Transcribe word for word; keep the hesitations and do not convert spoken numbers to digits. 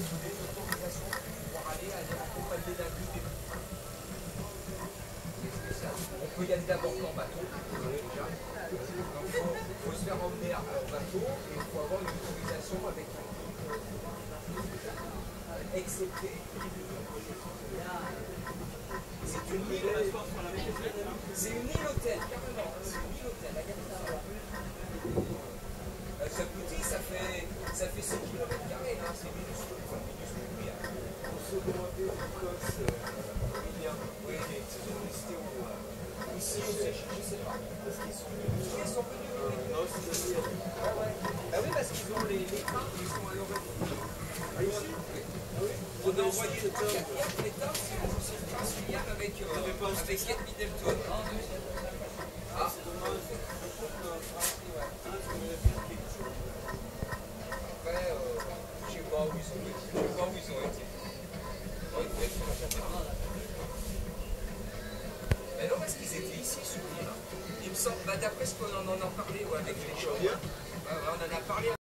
donner une autorisation pour pouvoir aller, aller accompagner d'un guide. On peut y aller d'abord qu'en bateau, déjà. Donc il faut, faut se faire emmener en bateau et il faut avoir une autorisation avec un guide excepté. C'est une île, c'est une île hôtel, carrément, c'est une île hôtel, la capitale. Euh, ce petit, ça fait, ça fait six kilomètres carrés, hein, c'est minuscule, enfin minuscule, oui. Hein. Pour se demander en Écosse, il y a oui, des restés où ici au Seychelles, je sais pas. Parce qu'ils sont venus. Ils sont venus Euh, non, c'est à dire. Ah ouais. Bah oui, parce qu'ils ont les, les trains qui sont à l'origine. Ah, ici? Ah oui? On a envoyé le train quatre hier, les trains, c'est le train filial avec, euh, avec Neptune. Ah, c'est dommage. Après, euh, je sais pas où ils ont été. Je sais pas où ils ont été. Oh, ils devaient être sur la catamaran. Mais non, parce qu'ils étaient ici, sur l'île. Il me semble, bah, d'après ce qu'on en a parlé ouais, avec les gens. Ouais, on en a parlé.